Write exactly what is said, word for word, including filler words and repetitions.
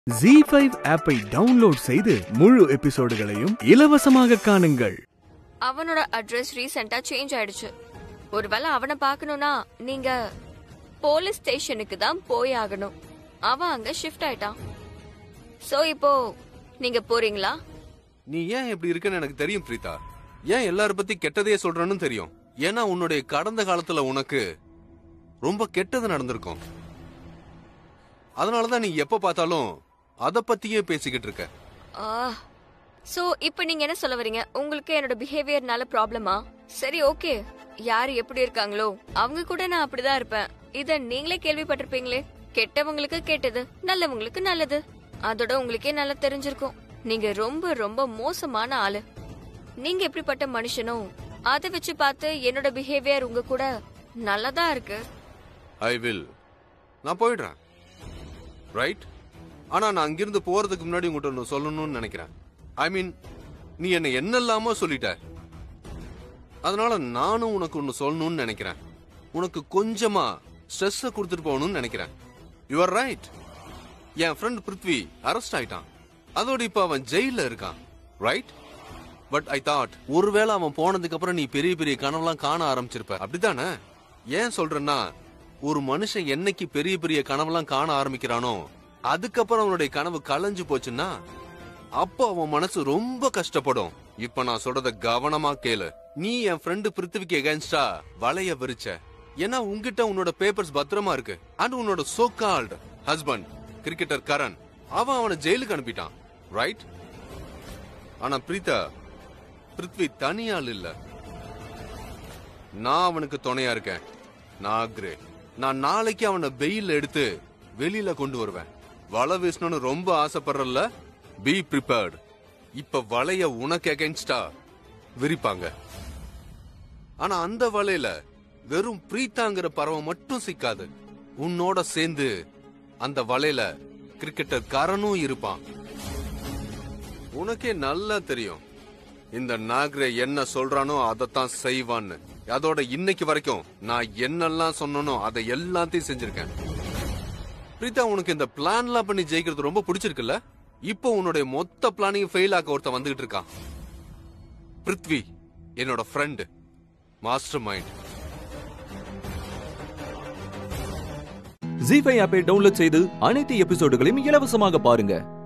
ஜீ five ஆப்பை download செய்து முழு எபிசோடுகளையும் இலவசமாக காணுங்கள். அவனோட அட்ரஸ் ரீசெண்டா சேஞ்ச் ஆயிடுச்சு. ஒருவேளை அவனை பார்க்கணும்னா நீங்க போலீஸ் ஸ்டேஷனுக்கு தான் போய் ஆகணும். அவன் அங்க ஷிஃப்ட் ஆயிட்டான். சோ இப்போ நீங்க போறீங்களா? நீ ஏன் இப்படி இருக்கன்னு எனக்கு தெரியும் பிரீதா. ஏன் எல்லார பத்தி கெட்டதையே சொல்றன்னு தெரியும். ஏன்னா உன்னுடைய கடந்த காலத்துல உனக்கு ரொம்ப கெட்டது நடந்திருக்கும். அதனாலதான் நீ எப்ப பார்த்தாலும் அத பத்தியே பேசிக்கிட்டு இருக்க. சோ இப்போ நீங்க என்ன சொல்ல வரீங்க? உங்களுக்கு என்னோட பிஹேவியர்னால ப்ராப்ளமா? சரி, ஓகே, யாரு எப்படி இருக்காங்களோ அவங்க கூட நான் அப்படிதான் இருப்பேன். இத நீங்களே கேள்விப்பட்டிருப்பீங்களே, கெட்டவங்களுக்கு கெட்டது, நல்லவங்களுக்கு நல்லது. அதோட உங்களுக்கே நல்லா தெரிஞ்சிருக்கும் நீங்க ரொம்ப ரொம்ப மோசமான ஆளு. நீங்க எப்படிப்பட்ட மனுஷனோ அதை வச்சு பார்த்து என்னோட பிஹேவியர் உங்க கூட நல்லதா இருக்கு. I will. நான் போயிடுறேன், ரைட்? ஆனா நான் அங்கிருந்து போறதுக்கு முன்னாடி உங்ககிட்ட ஒன்னு சொல்லணும்னு நினைக்கிறேன். ஐ மீன், நீ என்ன என்னெல்லாமோ சொல்லிட்ட. அதனால நானும் உனக்கு ஒன்னு சொல்லணும்னு நினைக்கிறேன். உனக்கு கொஞ்சமா ஸ்ட்ரெஸ் கொடுத்துட்டு போகணும்னு நினைக்கிறேன். You are right. என் ஃப்ரெண்ட் பிருத்வி அரெஸ்ட் ஆயிட்டான். அதோட இப்ப அவன் ஜெயில இருக்கான், ரைட்? பட் ஐ தாட் ஒருவேளை அவன் போனதுக்கு அப்புறம் நீ பெரிய பெரிய கனவுலாம் காண ஆரம்பிச்சிருப்ப, அப்படித்தானே? ஏன் சொல்றேன்னா, ஒரு மனுஷன் என்னைக்கு பெரிய பெரிய கனவுலாம் காண ஆரம்பிக்கிறானோ அதுக்கப்புறம் அவனுடைய கனவு கலைஞ்சு போச்சுன்னா அப்போ அவன் மனசு ரொம்ப கஷ்டப்படும். இப்ப நான் சொல்றத கவனமா கேளு. நீ என் ஃப்ரெண்டு பிருத்திவிக்கு எகென்ஸ்டா வலைய விரிச்ச. ஏன்னா உன்கிட்ட உன்னோட பேப்பர்ஸ் பத்திரமா இருக்கு. அண்ட் உன்னோட so called husband cricketer Karan, அவன் அவனை ஜெயிலுக்கு அனுப்பிட்டான், ரைட்? ஆனா பிரீதா, பிருத்வி தனியாள் இல்ல. நான் அவனுக்கு துணையா இருக்கேன். நாக்ரே, நான் நாளைக்கு அவனை வெயில எடுத்து வெளியில கொண்டு வருவேன். வலை வீசணும்னு ரொம்ப ஆசைப்படுறல, பி ப்ரிப்பேர்ட். இப்ப வலைய உனக்கு அகைன்ஸ்டா விரிப்பாங்க. ஆனா அந்த வலையில வெறும் பிரீத்தாங்கிற பறவை மட்டும் சிக்காது. உன்னோட சேர்ந்து அந்த வலையில கிரிக்கெட்டர் கரனும் இருப்பான். உனக்கே நல்லா தெரியும் இந்த நாக்ரே என்ன சொல்றானோ அதைத்தான் செய்வான்னு. அதோட இன்னைக்கு வரைக்கும் நான் என்னெல்லாம் சொன்னனோ அதை எல்லாத்தையும் செஞ்சிருக்கேன். பிரீதா, உனக்கு இந்த பிளான்லாம் பண்ணி ஜெயிக்கிறது ரொம்ப பிடிச்சிருக்குல்ல? இப்போ உன்னுடைய மொத்த பிளானையும் ஃபெயில் ஆக்க ஒருத்த வந்துகிட்டு இருக்கான். பிருத்வி என்னோட friend, master mind. Zee five ஆப்பை டவுன்லோட் செய்து அனைத்து எபிசோடுகளையும் இலவசமாக பாருங்க.